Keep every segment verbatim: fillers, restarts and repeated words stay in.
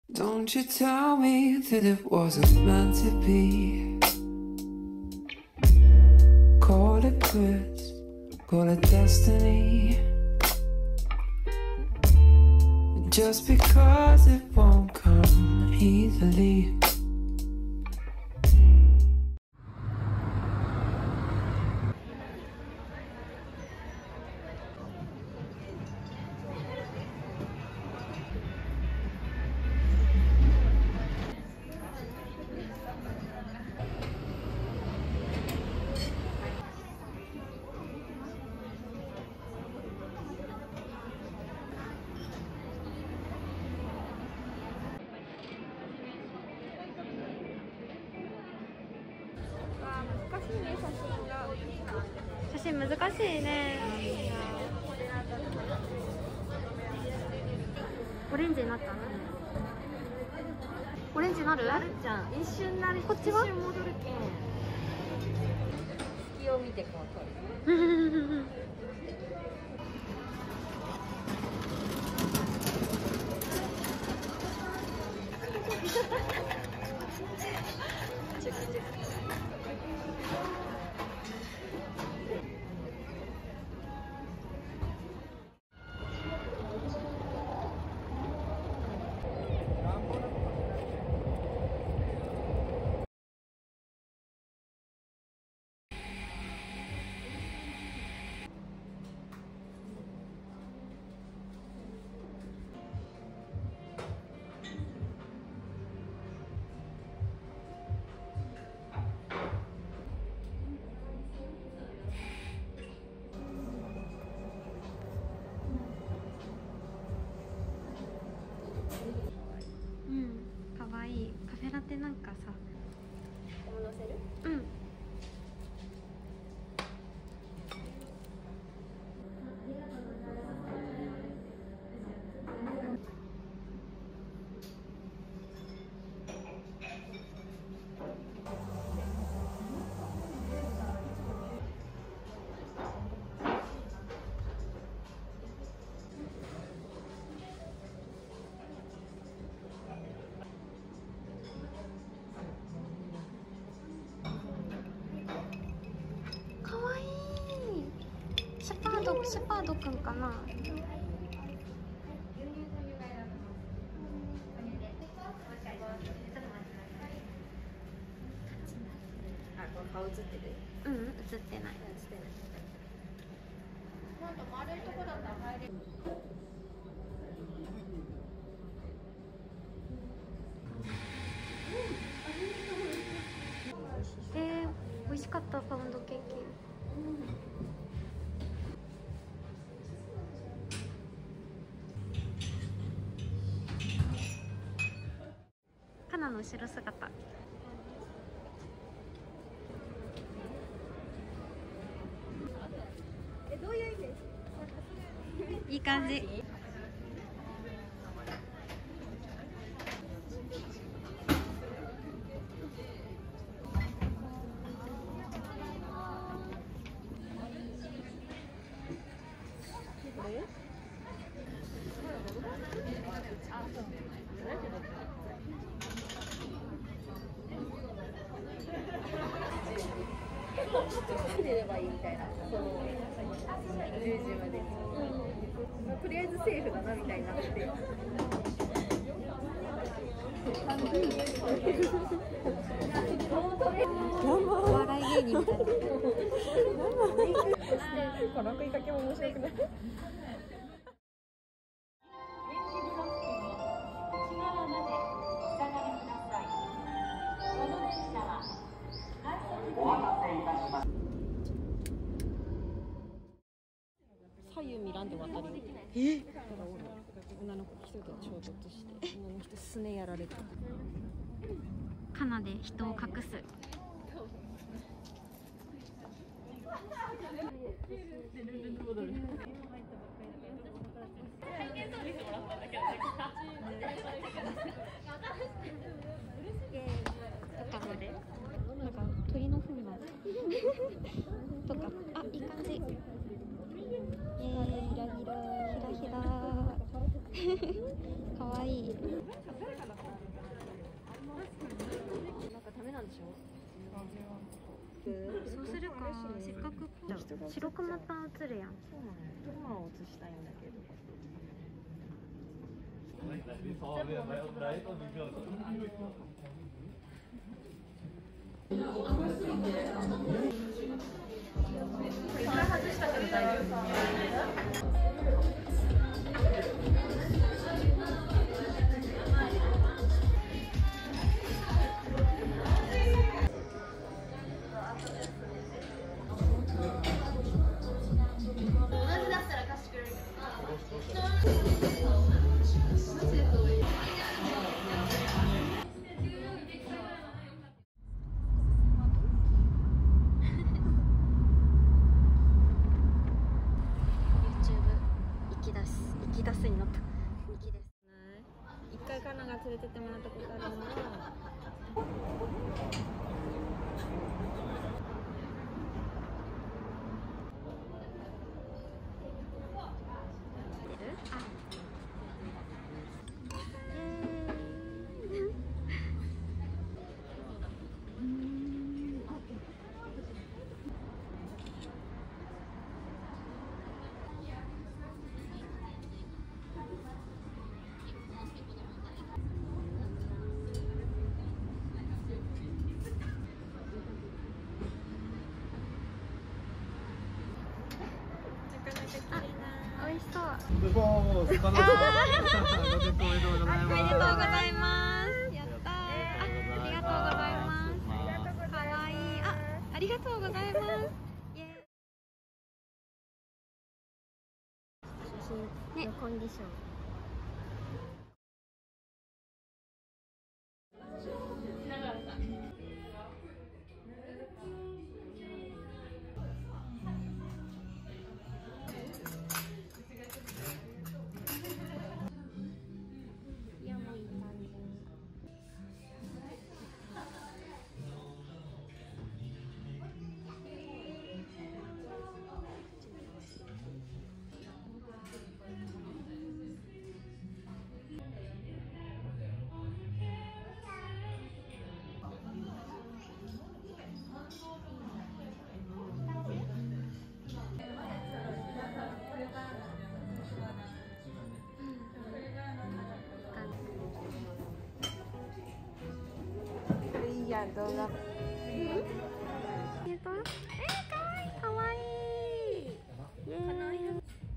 Don't you tell me that it wasn't meant to be. Call it quits, call it destiny. Just because it won't come easily. 写真難しいね。オレンジになったの？オレンジなる？ なるじゃん。一瞬なる。 こっちは？ 一瞬戻るけん。隙を見てこう撮る。 うん、かわいい。カフェラテなんかさ。 乗せる？ うん。かわいい。シェパード、シェパードくんかな。 あ、この顔映ってる？ うん、映ってない。 映ってない。なんか丸いとこだったら入れる。 えー、美味しかったパウンドケーキ。カナの後ろ姿。 え、どういう意味？ いい感じ。 出ればいいみたいな。そのじゅうじまでに。まあとりあえずセーフだなみたいになってて。 お笑い芸人みたいな。 この食いかけも面白くない？左右見らんで渡り。え？女の子一人と衝突して女の人すねやられた。 カナで人を隠す。とかまで。なんか鳥の糞とか、あ、いい感じ。えー、ひらひらひらひらかわいい。 そうするか、せっかく白くまた映るやん。 そうなの。クマを映したいんだけど。一回カナが連れてってもらったことあるのは美味しそう。 おお、魚さん。ご結婚おめでとうございます。 おめでとうございます。やったー。あ、ありがとうございます。可愛い。あ、ありがとうございます。イエーイ。写真のコンディション。いいやん、動画。えっと、えー、かわいい、かわいい。イエーイ。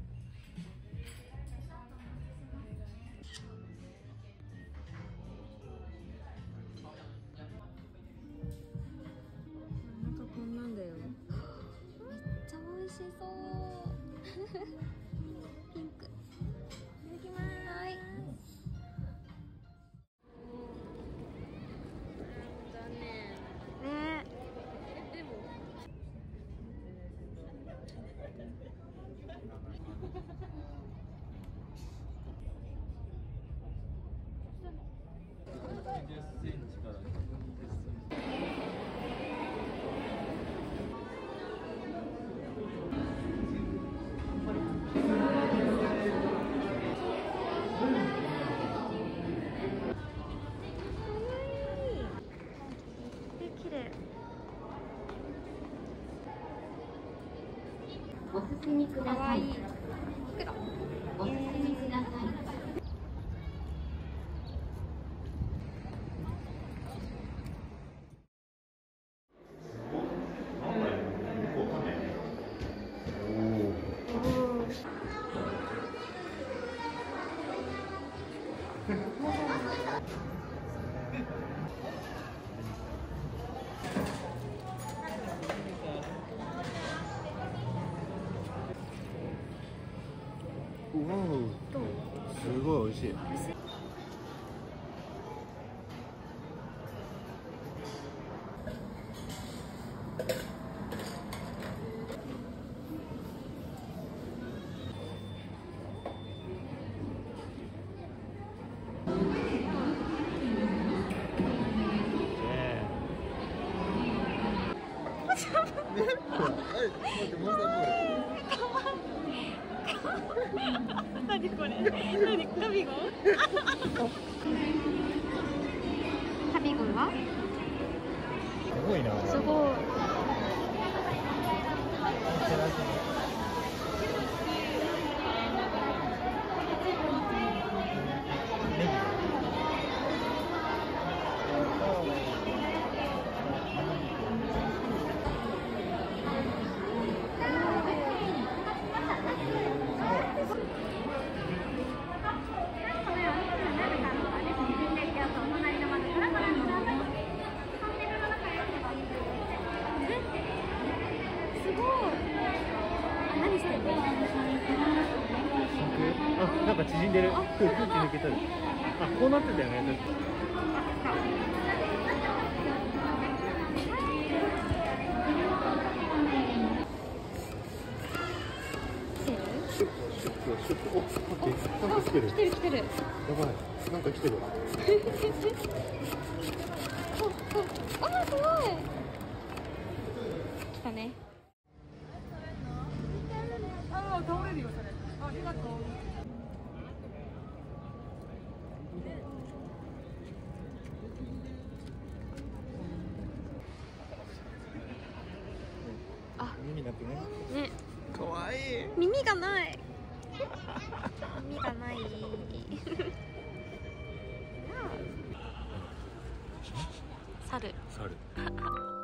なんかこんなんだよ。めっちゃ美味しそう。ピンク。いただきます。はい。 お進みください。お進みください。 わお、すごい美味しい。 何これ？何カビゴン？カビゴンは？ すごいな。 すごい。 けたり。あ、こうなってたよね。シュッシュッシュッお、待って、なんか来てる。 来てる来てる。 やばい、なんか来てる。 あ、あ、すごい。来たね。 ああ、倒れるよそれ。ありがとう。 耳なくね。 ね。 かわいい。 耳がない。耳がない。猿。 猿。